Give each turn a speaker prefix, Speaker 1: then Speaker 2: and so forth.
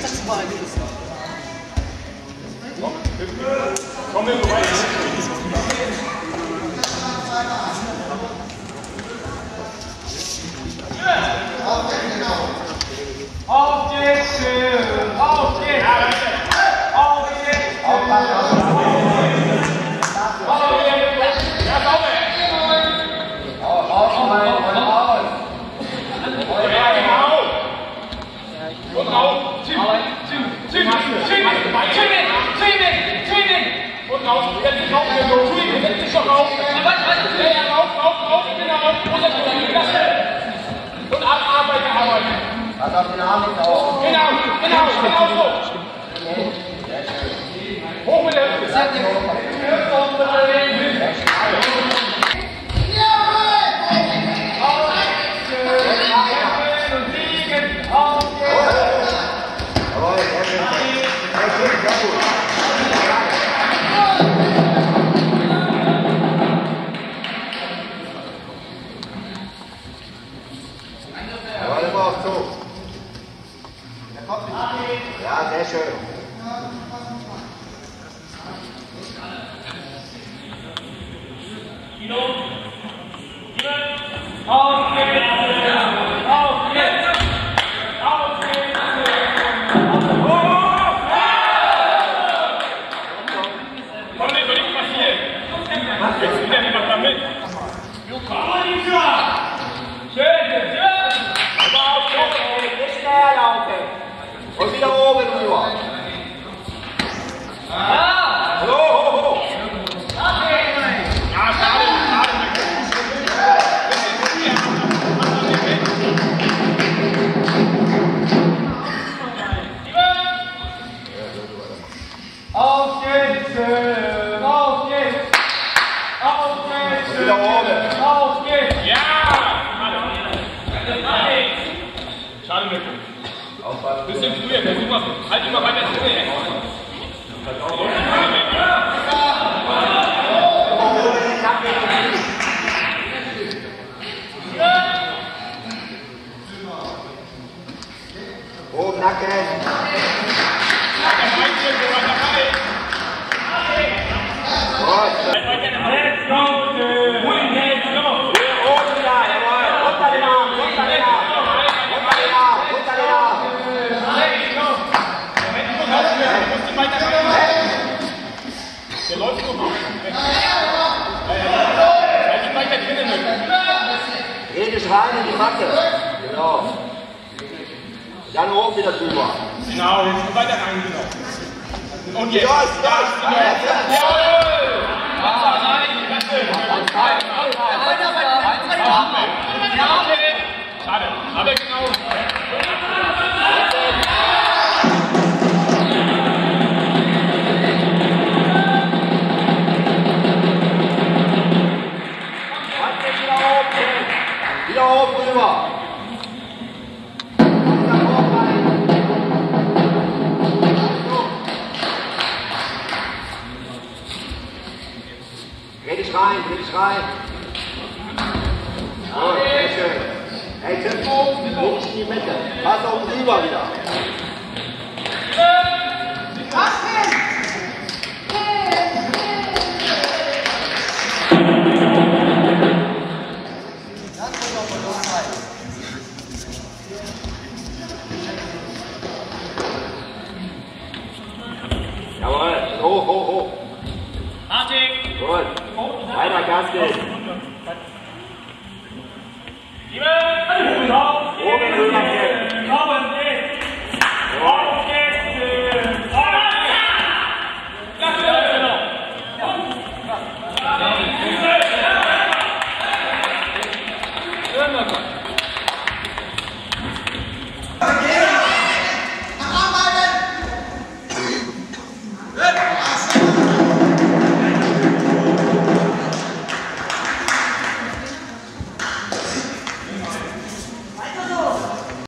Speaker 1: Das war ein Gutes.
Speaker 2: Komm mit vorbei.
Speaker 3: Auf geht's, schön! Auf geht's! Auf geht's!
Speaker 2: Und raus, setz dich auf, setz dich doch auf. Ja, auf, genau. Und arbeiten.
Speaker 4: Pass auf den Arm nicht auf.
Speaker 2: Genau so. Hoch mit der Hüfte.
Speaker 4: Jawohl, sehr schön. Sehr gut. Jawohl, immer auf Zug. Ja, sehr schön.
Speaker 3: Auf geht's! Auf geht's! Auf geht's!
Speaker 2: Komm, das wird nicht passieren. Jetzt wieder jemand damit.
Speaker 3: Schön!
Speaker 4: Nicht schneller laufen. Und wieder oben rüber. Hoch.
Speaker 2: Ja, schade.
Speaker 3: Auf geht's! Auf geht's! Auf geht's!
Speaker 4: Wieder oben.
Speaker 3: Auf geht's!
Speaker 2: Ja! Schade mit.
Speaker 4: Aufpassen.
Speaker 2: Bisschen früher, versuch mal. Halt immer weiter zu sehen.
Speaker 4: Oben Nacken. Gut.
Speaker 3: Let's go!
Speaker 2: Der läuft so gut. Weiter drinnen.
Speaker 4: Redisch rein in die Matte. Genau. Dann hoch wieder drüber.
Speaker 2: Genau, jetzt weiter rein, genau. Und jetzt.
Speaker 4: Jawohl!
Speaker 2: Schade, aber genau.
Speaker 4: Wieder hoch rüber. Dreh dich rein. Gut, sehr schön. Hey, Tempo, rutscht in die Mitte. Pass auf den Rüber wieder. Jawohl, hoch. Gut. Weiter Gas geben. Oben rüber.